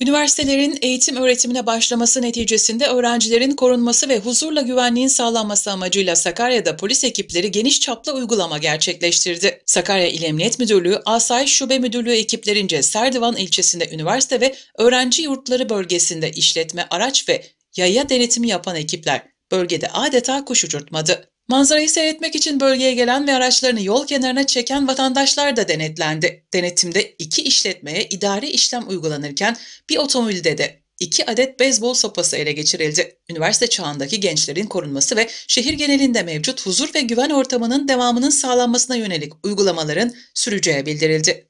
Üniversitelerin eğitim öğretimine başlaması neticesinde öğrencilerin korunması ve huzurla güvenliğin sağlanması amacıyla Sakarya'da polis ekipleri geniş çaplı uygulama gerçekleştirdi. Sakarya İl Emniyet Müdürlüğü, Asayiş Şube Müdürlüğü ekiplerince Serdivan ilçesinde üniversite ve öğrenci yurtları bölgesinde işletme, araç ve yaya denetimi yapan ekipler bölgede adeta kuş uçurtmadı. Manzarayı seyretmek için bölgeye gelen ve araçlarını yol kenarına çeken vatandaşlar da denetlendi. Denetimde 2 işletmeye idari işlem uygulanırken bir otomobilde de 2 adet beyzbol sopası ele geçirildi. Üniversite çağındaki gençlerin korunması ve şehir genelinde mevcut huzur ve güven ortamının devamının sağlanmasına yönelik uygulamaların süreceği bildirildi.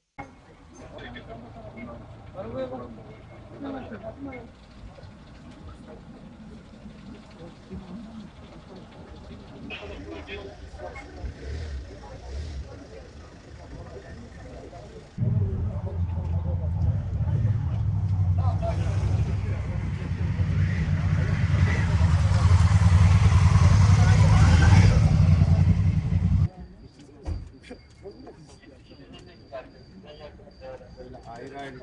Ayrı ayrı.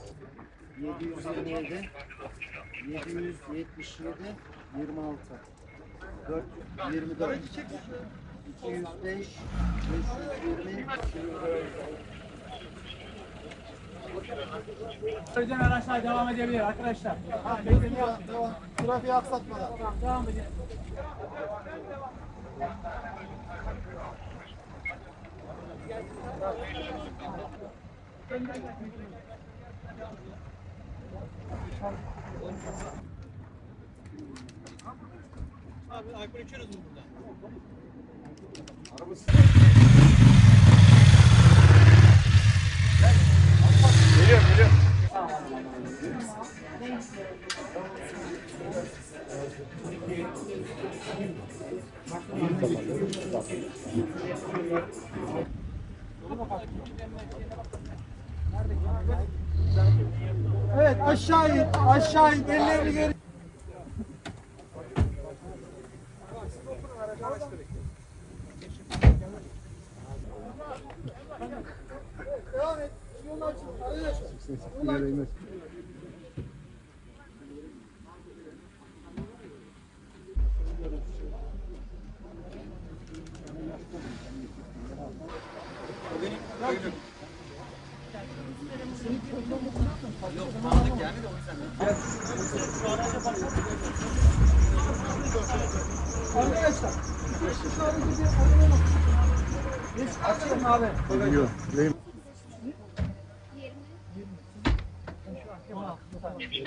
727, 777, 26, 424, 205, 520, Hocam araçlar devam edebilir arkadaşlar. Devam. Trafiği aksatmadan. Devam edin. Abi alkol içiyoruz mu burada? Geliyorum. Evet, aşağı in. Ellerini geri. Devam et. Yolunu açın. Arkadaşlar. Arkadaşlar. Şu aracı bir adına bakın. Geç açalım abi.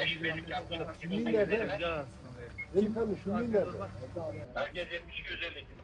Herkes 72 150.